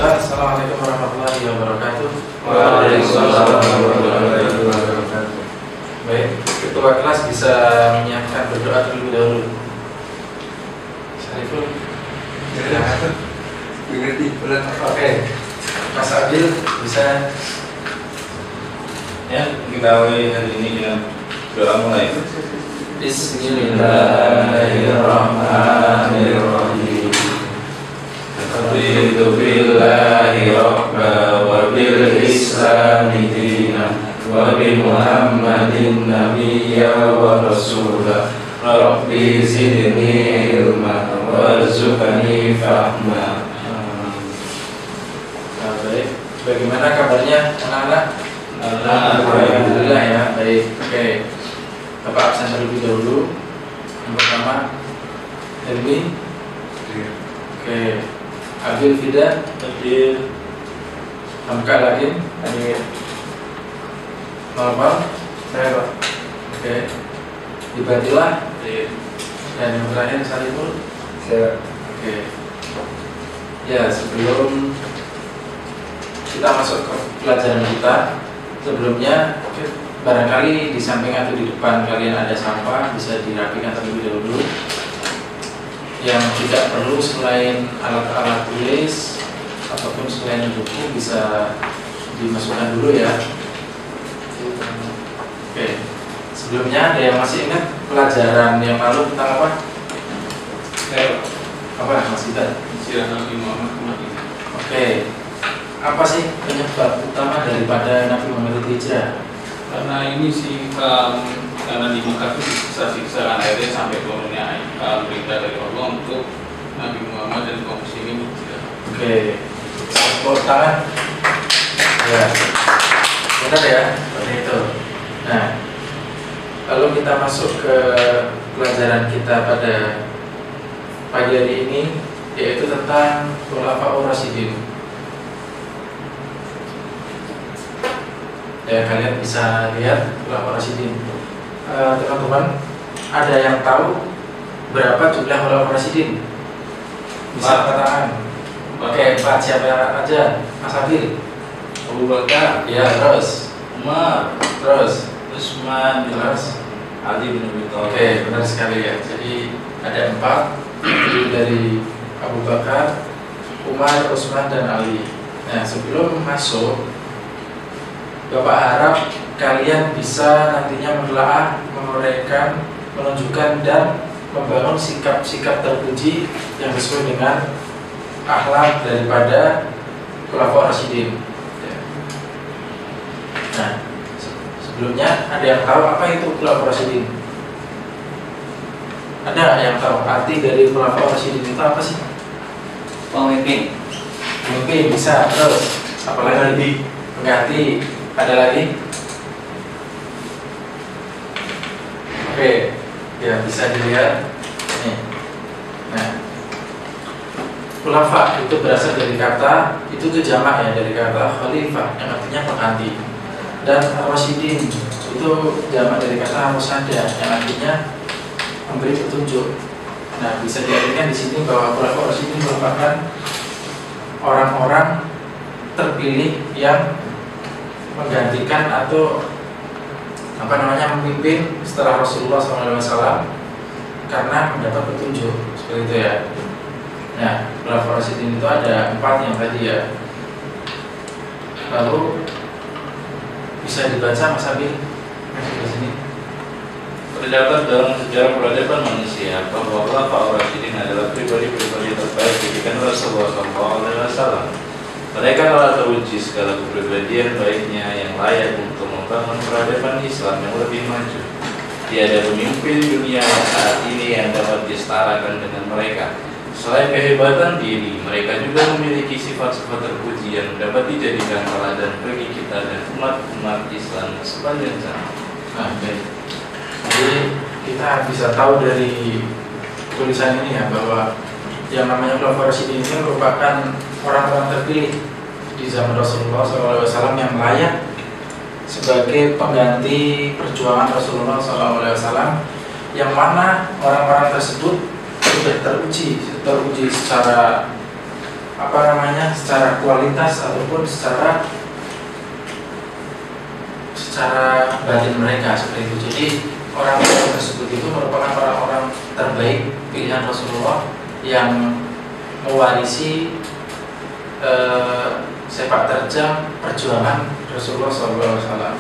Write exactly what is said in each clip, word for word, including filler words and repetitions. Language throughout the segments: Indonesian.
Bismillah. Assalamualaikum warahmatullahi wabarakatuh. Waalaikumsalam warahmatullahi wabarakatuh. Baik, ketua kelas bisa menyiapkan berdoa terlebih dahulu. Syariful, silakan. Mengerti, berat. Oke, Mas Adil bisa. Ya, kita awali hari ini dengan doa mulai. Bismillahirrahmanirrahim. Raditu billahi rabba wa bil islami dinan wa bi Muhammadin nabiyya wa rasulah. Rabbi zidni ilma warzuqni fahma. Nah, baik. Bagaimana kabarnya anak-anak? Alhamdulillah ya, baik. Oke. Bapak absen terlebih dahulu. Yang pertama, Helmi. Oke. Abil Fida. Hadir. Hamka lagi. Hadir. Normal. Saya Pak. Oke. Dibatilah. Hadir. Dan yang terakhir Salimul. Saya Oke. Ya, sebelum kita masuk ke pelajaran kita, sebelumnya barangkali di samping atau di depan kalian ada sampah, bisa dirapikan terlebih dahulu. Yang tidak perlu selain alat-alat tulis ataupun selain buku bisa dimasukkan dulu ya. Oke. Sebelumnya ada yang masih ingat pelajaran yang lalu tentang apa? Saya Apa Mas Ita? Sirah Nabi Muhammad kemarin. Oke. Apa sih penyebab utama daripada Nabi Muhammad hijrah? Karena ini sih um, karena di Mekah itu siksa-siksaan akhirnya sampai turunnya um, perintah dari Allah untuk Nabi Muhammad dan kaum muslimin hijrah. Oke. Tepuk tangan. Ya. Benar ya? Seperti itu. Nah, lalu kita masuk ke pelajaran kita pada pagi hari ini, yaitu tentang Khulafaur Rasyidin. Ya, kalian bisa lihat Khulafaur Rasyidin. Uh, teman-teman, ada yang tahu berapa jumlah Khulafaur Rasyidin? Bisa angkat tangan. Oke, empat. Siapa aja? Mas Adil. Abu Bakar, Ya, terus. Umar, Terus. Utsman, Terus. Ali bin Abi Thalib. Oke, benar sekali ya. Jadi ada empat, terdiri dari Abu Bakar, Umar, Utsman, dan Ali. Nah, sebelum masuk, Bapak harap kalian bisa nantinya menelaah, menguraikan, menunjukkan dan membangun sikap-sikap terpuji yang sesuai dengan akhlak daripada Khulafaur Rasyidin. Ya. Nah, se- sebelumnya ada yang tahu apa itu Khulafaur Rasyidin? Ada nggak yang tahu arti dari Khulafaur Rasyidin itu apa sih? Pemimpin. Mungkin bisa. Terus apalagi? Pengganti. Ada lagi? Oke, ya bisa dilihat. Nih. Nah, khulafa itu berasal dari kata, itu tuh jamak ya, dari kata khalifah yang artinya pengganti. Dan ar-rasyidin itu jamak dari kata musada yang artinya memberi petunjuk. Nah, bisa diartikan di sini bahwa khulafa ar-rasyidin merupakan orang-orang terpilih yang menggantikan atau apa namanya memimpin setelah Rasulullah shallallahu alaihi wasallam karena mendapat petunjuk seperti itu ya. Nah, Khulafaur Rasyidin itu ada empat yang tadi ya. Lalu bisa dibaca Mas Abi masuk ke sini. Terdapat dalam sejarah peradaban manusia bahwa Khulafaur Rasyidin adalah pribadi-pribadi terbaik didikan Rasulullah shallallahu alaihi wasallam. Mereka telah teruji segala kepribadian baiknya yang layak untuk membangun peradaban Islam yang lebih maju. Tiada pemimpin dunia saat ini yang dapat disetarakan dengan mereka. Selain kehebatan diri, mereka juga memiliki sifat-sifat terpuji yang dapat dijadikan teladan bagi kita dan umat-umat Islam sepanjang zaman. Nah, baik. Jadi kita bisa tahu dari tulisan ini ya bahwa yang namanya Khulafaur Rasyidin ini merupakan orang-orang terpilih di zaman Rasulullah shallallahu alaihi wasallam yang layak sebagai pengganti perjuangan Rasulullah shallallahu alaihi wasallam, yang mana orang-orang tersebut sudah teruji, teruji secara apa namanya namanya secara kualitas ataupun secara secara batin mereka seperti itu. Jadi orang-orang tersebut itu merupakan orang-orang terbaik pilihan Rasulullah yang mewarisi eh, sepak terjang perjuangan Rasulullah shallallahu alaihi wasallam.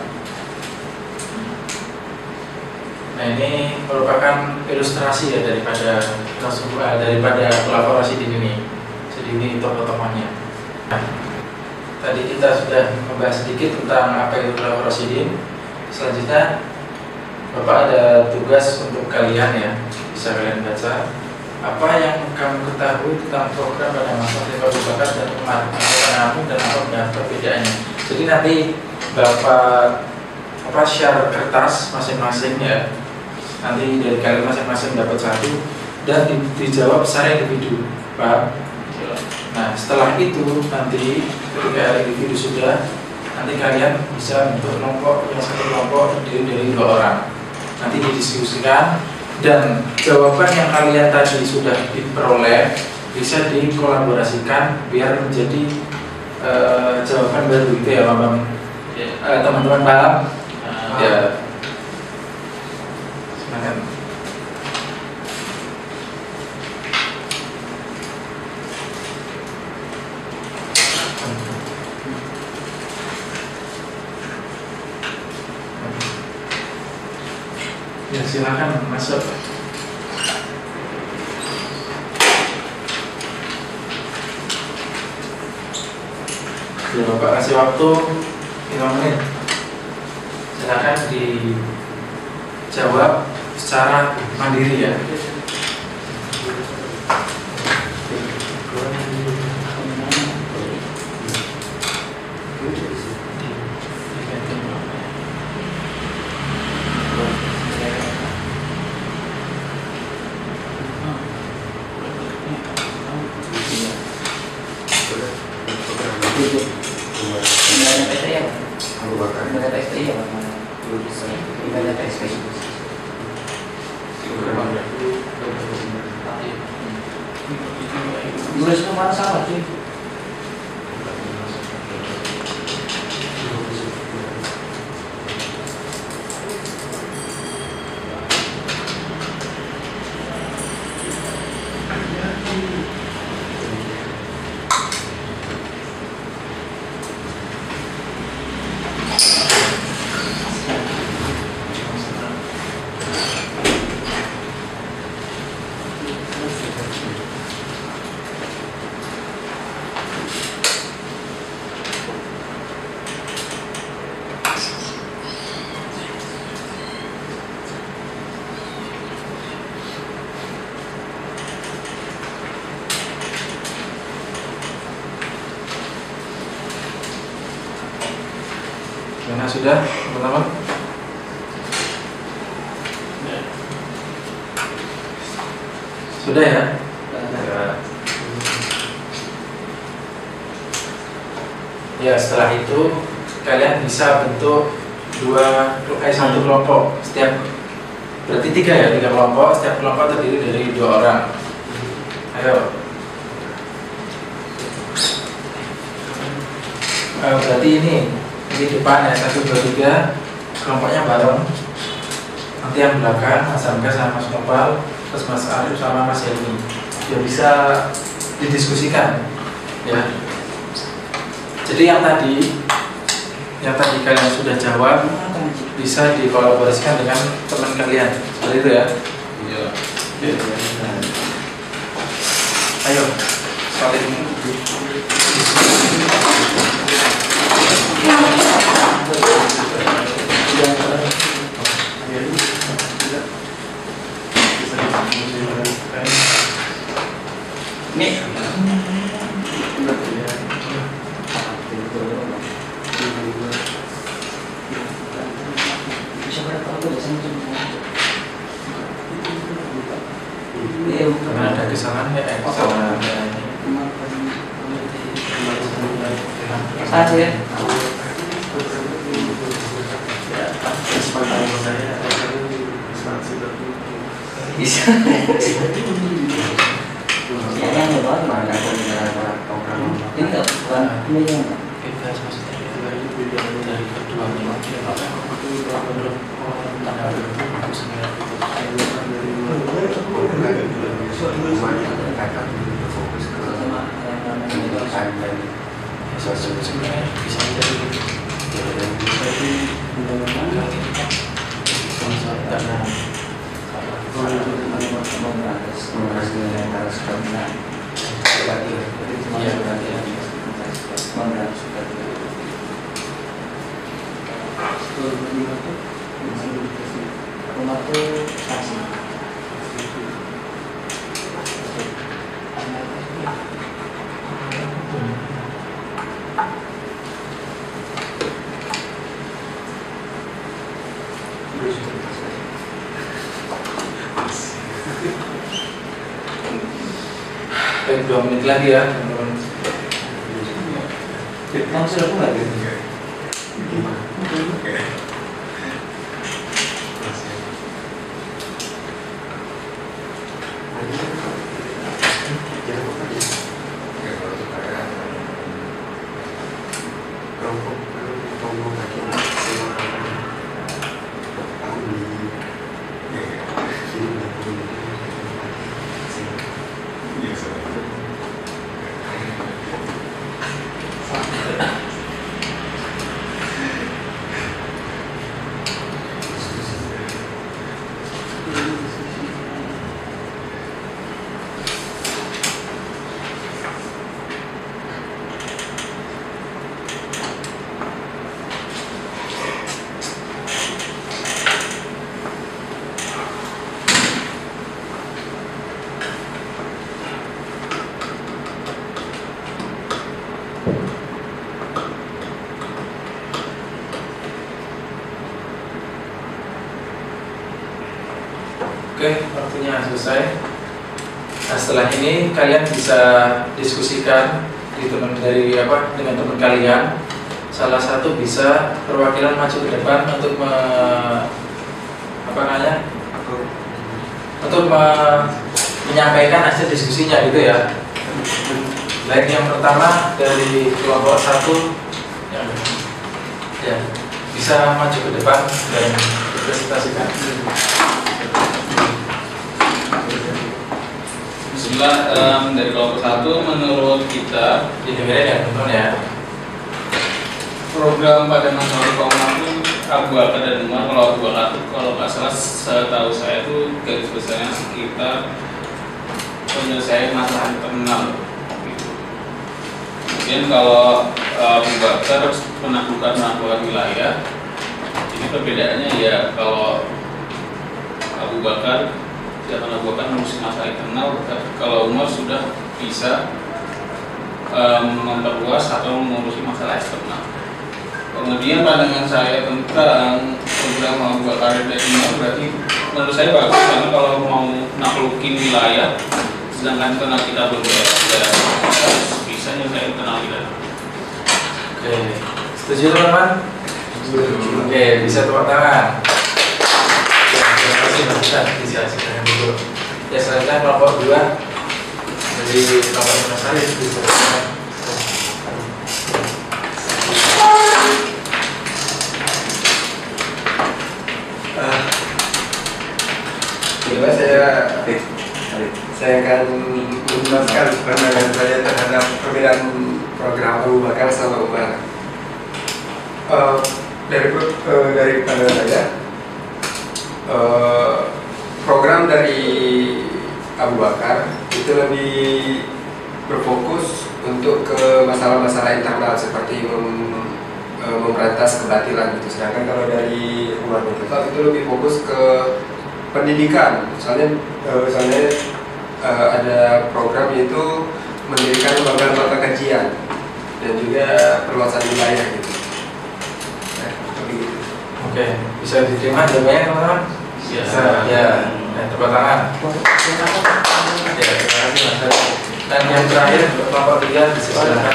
Nah, ini merupakan ilustrasi ya daripada Rasulullah, daripada Khulafaur Rasyidin ini. Jadi ini tokoh-tokohnya. Nah, tadi kita sudah membahas sedikit tentang apa itu Khulafaur Rasyidin. Selanjutnya Bapak ada tugas untuk kalian ya, bisa kalian baca apa yang kamu ketahui tentang program pada masa Khalifah Abu Bakar dan Umar, apa kamu dan apa perbedaannya. Jadi nanti Bapak apa share kertas masing-masing ya. Nanti dari kalian masing-masing dapat satu dan di, dijawab secara individu, Pak. Nah, setelah itu nanti ketika individu sudah, nanti kalian bisa bentuk kelompok yang satu kelompok terdiri dari dua orang. Nanti didiskusikan dan jawaban yang kalian tadi sudah diperoleh bisa dikolaborasikan biar menjadi uh, jawaban baru itu ya, Bang. Uh, teman-teman paham? Uh, ya. Silakan. Ya, silakan masuk. Ya, Bapak kasih waktu lima menit. Silakan dijawab secara mandiri ya. Nah, sudah teman-teman? Sudah ya? Ya, setelah itu kalian bisa bentuk dua eh satu kelompok. Setiap berarti tiga ya, tiga kelompok. Setiap kelompok terdiri dari dua orang. Ayo. Eh, berarti ini di depan ya, satu dua tiga kelompoknya bareng. Nanti yang belakang Mas Angga sama Mas Nopal, terus Mas Arif sama Mas Helmi. Ya bisa didiskusikan ya. Jadi yang tadi yang tadi kalian sudah jawab bisa dikolaborasikan dengan teman kalian seperti itu ya. Iya. Ayo saling Nih. karena ada kesalahan ya, eh, kesalahan Saja. Bisa. Yang yang mana? Ini Ini yang bebas maksudnya dari kedua fokus ke pendidikan dan sosial sebenarnya bisa dari karena menguras nilai harus karena rumah tuh kasih baik dua menit lagi ya teman-teman. langsung aku nggak gitu. Oke, waktunya selesai. Nah, setelah ini kalian bisa diskusikan di teman dari apa dengan teman kalian. Salah satu bisa perwakilan maju ke depan untuk me, apa namanya? Untuk me, menyampaikan hasil diskusinya gitu ya. Baik, yang pertama dari kelompok satu yang ya bisa maju ke depan dan presentasikan. Bismillah, um, dari kelompok satu menurut kita Didengerin ya teman-teman ya. program pada masa Komnas itu Abu Bakar dan Umar. Kalau Abu Bakar itu kalau nggak salah setahu saya itu garis besarnya sekitar penyelesaian masalah internal gitu. Mungkin kalau Abu Bakar penaklukan penaklukan wilayah, ini perbedaannya ya kalau Abu Bakar jangan Abu Bakar mengurusi masalah internal, kalau Umar sudah bisa um, memperluas atau mengurusi masalah eksternal. Kemudian pandangan saya tentang program Abu Bakar dan Umar berarti menurut saya bagus, karena kalau mau naklukin wilayah sedangkan internal kita belum ya bisa nyelesain internal kita. Oke, setuju teman-teman? Oke, bisa tepuk tangan. Ya, terima kasih Mas Ustaz, disiasikan dulu. Ya, selanjutnya kelompok dua dari kelompok Mas Arif disiasikan. Coba saya saya akan menjelaskan pandangan saya terhadap perbedaan program Abu Bakar sama Umar. Uh, dari uh, dari pandangan saya, uh, program dari Abu Bakar itu lebih berfokus untuk ke masalah-masalah internal seperti mem, uh, memberantas kebatilan gitu. Sedangkan kalau dari Umar bin Khattab itu lebih fokus ke pendidikan. Misalnya, uh, misalnya uh, ada program yaitu mendirikan lembaga-lembaga kajian dan juga perluasan wilayah gitu. Nah, begitu. Oke, bisa diterima jawabannya teman-teman? Ya. Ya, dan tepuk tangan. Ya, terima kasih Mas Arif. Dan yang terakhir untuk kelompok tiga disilakan.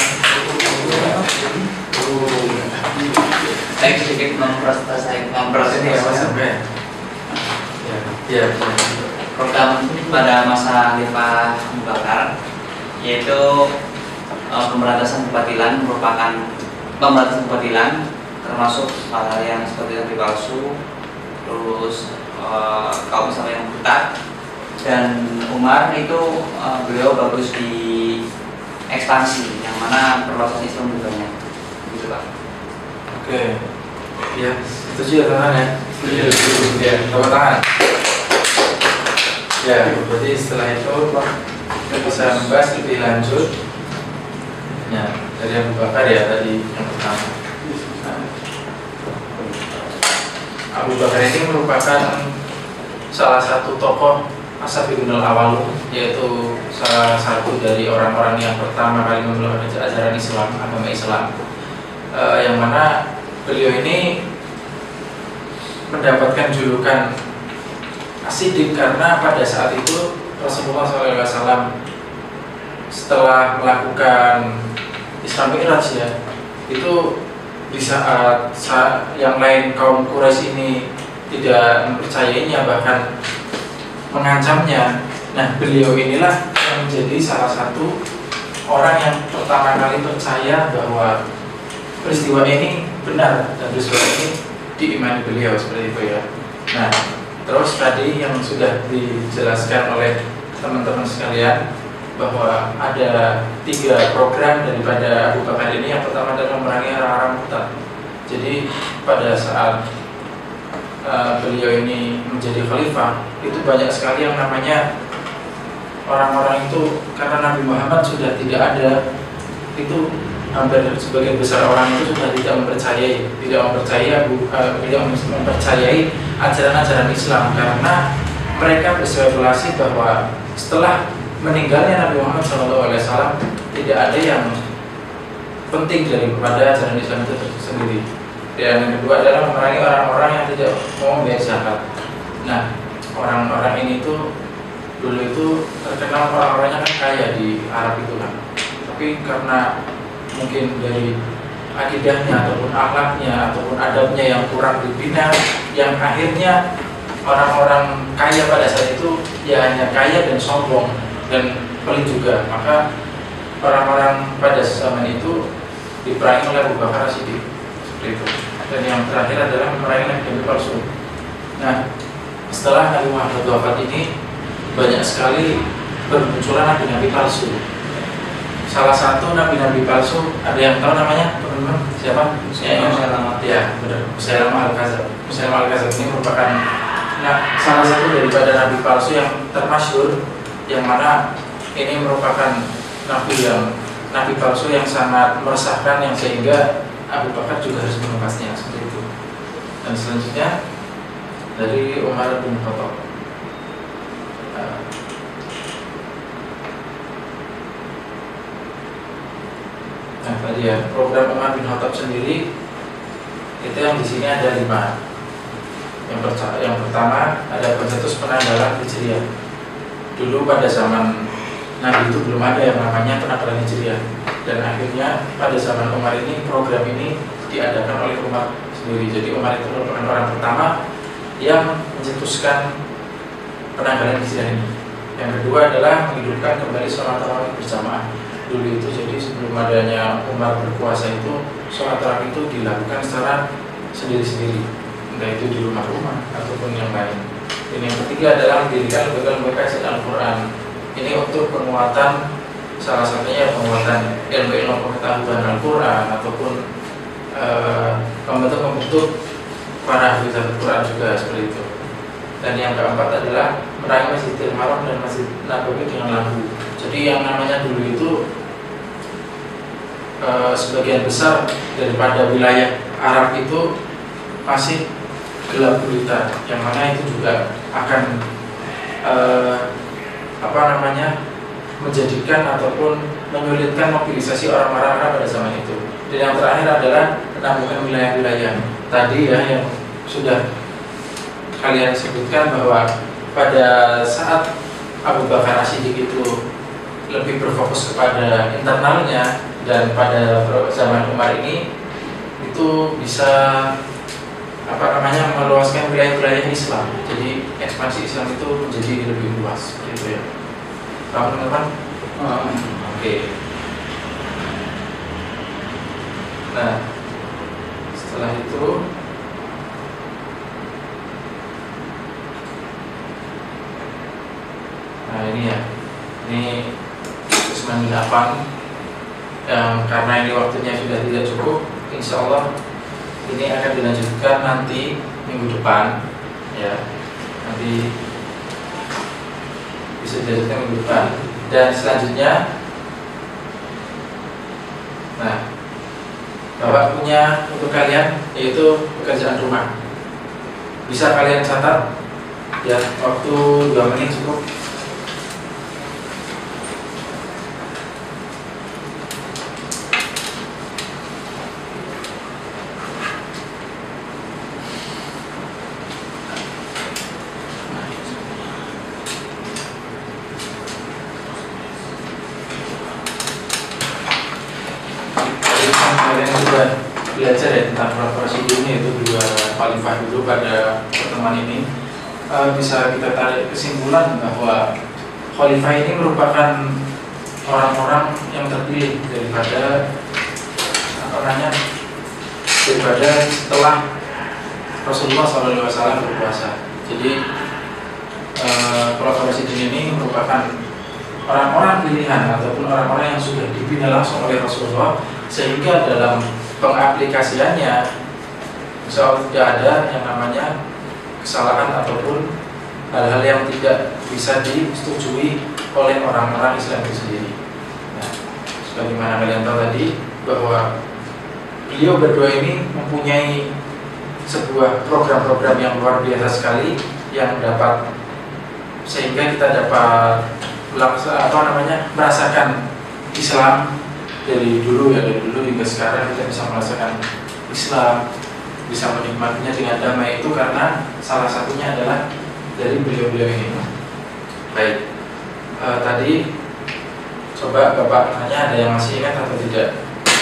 Saya sedikit mempresentasikan Ini ya Mas mempresentasikan sampai. Ya, ya. program pada masa Khalifah Abu Bakar, yaitu uh, pemberantasan kebatilan merupakan pemberantasan kebatilan, termasuk hal-hal yang seperti nabi palsu, terus uh, kaum Islam yang buta. Dan Umar itu uh, beliau bagus di ekspansi, yang mana perluasan Islam lebih banyak, gitu Pak. Oke, ya setuju ya teman ya. Setuju. Ya, tepuk tangan. Ya, berarti setelah itu kita bisa membahas lebih lanjut. Ya, dari Abu Bakar ya tadi yang pertama. Nah, Abu Bakar ini merupakan salah satu tokoh As-Sabiqunal Awwalun, yaitu salah satu dari orang-orang yang pertama kali memeluk ajaran Islam, agama Islam. E, yang mana beliau ini mendapatkan julukan As-Siddiq karena pada saat itu Rasulullah shallallahu alaihi wasallam setelah melakukan Isra Mi'raj ya, itu di saat, saat yang lain kaum Quraisy ini tidak mempercayainya, bahkan mengancamnya. Nah, beliau inilah yang menjadi salah satu orang yang pertama kali percaya bahwa peristiwa ini benar dan peristiwa ini diimani beliau, seperti itu ya. Nah, terus tadi yang sudah dijelaskan oleh teman-teman sekalian bahwa ada tiga program daripada Abu Bakar ini. Yang pertama adalah memerangi orang-orang murtad. Jadi pada saat uh, beliau ini menjadi khalifah, itu banyak sekali yang namanya orang-orang itu, karena Nabi Muhammad sudah tidak ada, itu hampir sebagian besar orang itu sudah tidak mempercayai, tidak mempercayai uh, tidak mempercayai ajaran-ajaran Islam, karena mereka berspekulasi bahwa setelah meninggalnya Nabi Muhammad shallallahu alaihi wasallam tidak ada yang penting daripada ajaran Islam itu sendiri. Dan yang kedua adalah memerangi orang-orang yang tidak mau membayar zakat. Nah, orang-orang ini tuh dulu itu terkenal orang-orangnya kan kaya di Arab itu kan, tapi karena mungkin dari akidahnya ataupun akhlaknya ataupun adabnya yang kurang dibina, yang akhirnya orang-orang kaya pada saat itu ya hanya kaya dan sombong dan pelit juga. Maka orang-orang pada zaman itu diperangi oleh Abu Bakar As-Siddiq, seperti itu. Dan yang terakhir adalah memerangi nabi palsu. Nah, setelah Nabi Muhammad wafat ini banyak sekali bermunculan nabi-nabi palsu. Salah satu nabi-nabi palsu, ada yang tahu namanya teman-teman? Siapa? Musailamah. Ya, benar. Musailamah Al-Kadzab. Musailamah Al-Kadzab ini merupakan nah, salah satu daripada nabi palsu yang termasyhur, yang mana ini merupakan nabi yang nabi palsu yang sangat meresahkan, yang sehingga Abu Bakar juga harus menepasnya, seperti itu. Dan selanjutnya dari Umar bin Khattab. Nah, tadi ya, program Umar bin Khattab sendiri itu yang di sini ada lima. Yang, pertama, yang pertama ada pencetus penanggalan Hijriah. Dulu pada zaman Nabi itu belum ada yang namanya penanggalan Hijriah. Dan akhirnya pada zaman Umar ini program ini diadakan oleh Umar sendiri. Jadi Umar itu merupakan orang pertama yang mencetuskan penanggalan Hijriah ini. Yang kedua adalah menghidupkan kembali sholat tarawih berjamaah. Dulu itu jadi sebelum adanya Umar berkuasa itu sholat tarawih itu dilakukan secara sendiri-sendiri, entah itu di rumah-rumah ataupun yang lain. Dan yang ketiga adalah mendirikan lembaga-lembaga kajian Al-Quran. Ini untuk penguatan, salah satunya penguatan ilmu-ilmu pengetahuan Al-Quran ataupun pembentuk-pembentuk uh, para ahli Al-Quran juga, seperti itu. Dan yang keempat adalah merangi Masjidil Haram dan Masjid Nabawi dengan lampu. Jadi yang namanya dulu itu uh, sebagian besar daripada wilayah Arab itu masih gelap gulita, yang mana itu juga akan uh, apa namanya menjadikan ataupun menyulitkan mobilisasi orang-orang Arab pada zaman itu. Dan yang terakhir adalah penambahan wilayah-wilayah tadi ya, yang sudah kalian sebutkan bahwa pada saat Abu Bakar As-Siddiq itu lebih berfokus kepada internalnya, dan pada zaman Umar ini itu bisa apa namanya meluaskan wilayah-wilayah Islam. Jadi ekspansi Islam itu menjadi lebih luas, gitu ya. Paham teman-teman? Oh, Oke. Okay. Nah, setelah itu nah ini ya, ini sembilan delapan yang karena ini waktunya sudah tidak cukup, insya Allah ini akan dilanjutkan nanti minggu depan ya, nanti bisa dilanjutkan minggu depan. Dan selanjutnya, nah Bapak punya untuk kalian yaitu pekerjaan rumah, bisa kalian catat ya, waktu dua menit cukup. Kalian juga belajar ya tentang prosedur ini, itu dua khalifah dulu pada pertemuan ini. E, bisa kita tarik kesimpulan bahwa khalifah ini merupakan orang-orang yang terpilih daripada apa namanya daripada setelah Rasulullah shallallahu alaihi wasallam berkuasa. Jadi e, khalifah Rasyidin ini merupakan orang-orang pilihan ataupun orang-orang yang sudah dibina langsung oleh Rasulullah, sehingga dalam pengaplikasiannya insya Allah tidak ada yang namanya kesalahan ataupun hal-hal yang tidak bisa disetujui oleh orang-orang Islam itu sendiri. Nah, sebagaimana kalian tahu tadi bahwa beliau berdua ini mempunyai sebuah program-program yang luar biasa sekali yang dapat sehingga kita dapat apa namanya merasakan Islam dari dulu ya, dari dulu hingga sekarang kita bisa merasakan Islam, bisa menikmatinya dengan damai, itu karena salah satunya adalah dari beliau-beliau ini. Baik, e, tadi coba Bapak tanya, ada yang masih ingat atau tidak?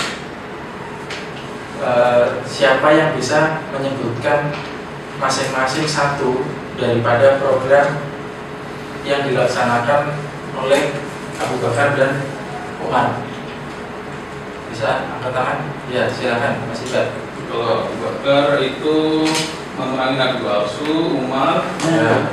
E, siapa yang bisa menyebutkan masing-masing satu daripada program yang dilaksanakan oleh Abu Bakar dan Umar? Bisa angkat tangan? Ya, silakan Mas Iqbal. Kalau Abu Bakar itu memerangi Nabi palsu, Umar Ya.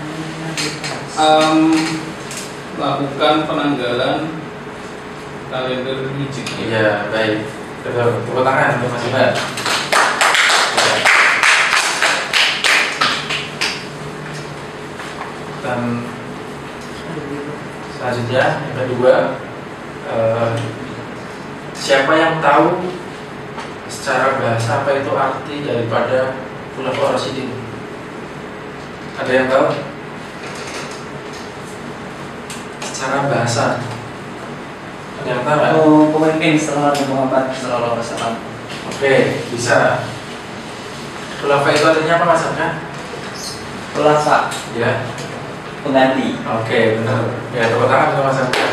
um, melakukan penanggalan kalender Hijriah. Iya, baik. Betul. Tepuk tangan untuk Mas Iqbal. Ya. Dan selanjutnya yang kedua, eh, siapa yang tahu secara bahasa apa itu arti daripada Khulafaur Rasyidin? Ada yang tahu? Secara bahasa ada yang tahu nggak? Oh, pemimpin setelah Nabi Muhammad Sallallahu Alaihi Wasallam. Oke, bisa. Khulafa itu artinya apa Mas Hamka? Khulafa, Ya. pengganti. Oke, benar. Ya, tepuk tangan untuk Mas Hamka.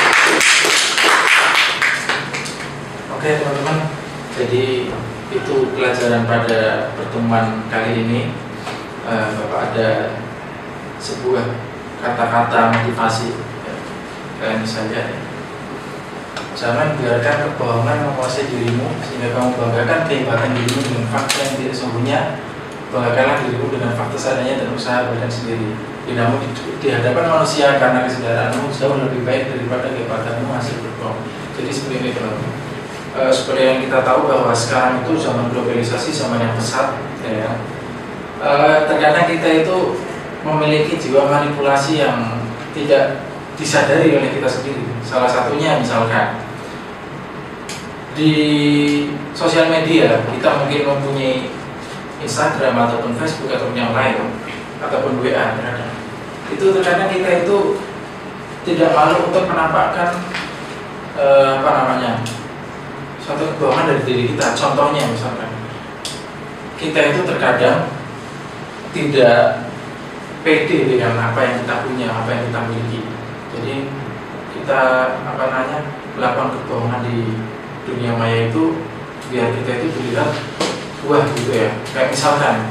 Oke teman-teman, jadi itu pelajaran pada pertemuan kali ini. uh, Bapak ada sebuah kata-kata motivasi ya. Kalian bisa lihat ya. Jangan biarkan kebohongan menguasai dirimu sehingga kamu banggakan kehebatan dirimu dengan fakta yang tidak sesungguhnya. Banggakanlah dirimu dengan fakta seadanya dan usaha badan sendiri. Namun di, di hadapan manusia karena kesadaranmu jauh lebih baik daripada kehebatanmu hasil berbohong. Jadi seperti ini teman-teman. Uh, seperti yang kita tahu bahwa sekarang itu zaman globalisasi, zaman yang pesat ya. Uh, terkadang kita itu memiliki jiwa manipulasi yang tidak disadari oleh kita sendiri. Salah satunya misalkan di sosial media kita mungkin mempunyai Instagram ataupun Facebook ataupun yang lain ataupun W A terkadang. Itu terkadang kita itu tidak malu untuk menampakkan uh, apa namanya suatu kebohongan dari diri kita. Contohnya misalkan kita itu terkadang tidak pede dengan apa yang kita punya, apa yang kita miliki. Jadi kita apa namanya melakukan kebohongan di dunia maya itu biar kita itu dilihat wah gitu ya. Kayak misalkan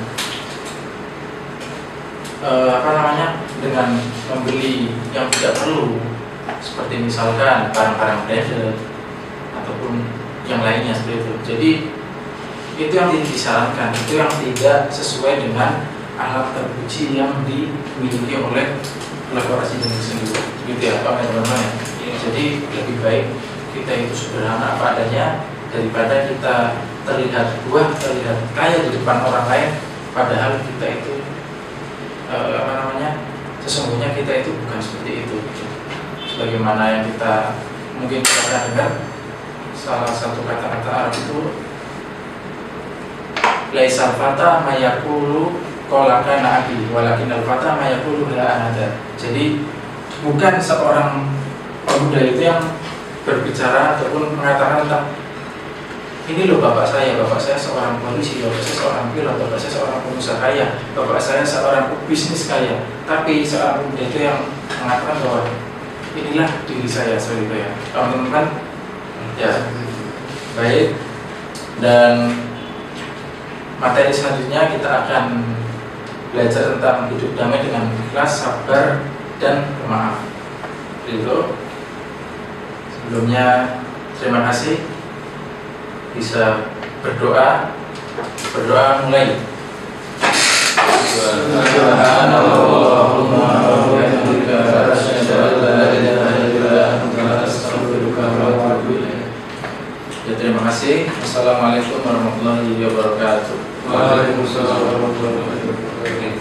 eh, apa namanya dengan membeli yang tidak perlu, seperti misalkan barang-barang branded ataupun yang lainnya seperti itu. Jadi itu yang tidak disarankan, itu yang tidak sesuai dengan alat terpuji yang dimiliki oleh kolaborasi dengan sendiri, gitu ya Pak teman-teman ya. Jadi lebih baik kita itu sederhana apa adanya daripada kita terlihat buah, terlihat kaya di depan orang lain, padahal kita itu eh, apa namanya sesungguhnya kita itu bukan seperti itu. Sebagaimana yang kita mungkin pernah dengar salah satu kata-kata Arab itu laisal fata mayakulu qala abi walakin al fata mayakulu la anada. Jadi bukan seorang pemuda itu yang berbicara ataupun mengatakan tentang ini loh bapak saya, bapak saya seorang polisi, bapak saya seorang pilot, bapak saya seorang pengusaha kaya, bapak saya seorang bisnis kaya. Tapi seorang pemuda itu yang mengatakan bahwa inilah diri saya seperti itu ya. Teman-teman ya baik, dan materi selanjutnya kita akan belajar tentang hidup damai dengan ikhlas, sabar, dan pemaaf. Itu sebelumnya terima kasih, bisa berdoa. Berdoa mulai. Subhanallahumma wa bihamdika asyhadu an la ilaha illa anta astaghfiruka wa atubu ilaik. Ya, terima kasih. Assalamualaikum warahmatullahi wabarakatuh. Waalaikumsalam warahmatullahi wabarakatuh.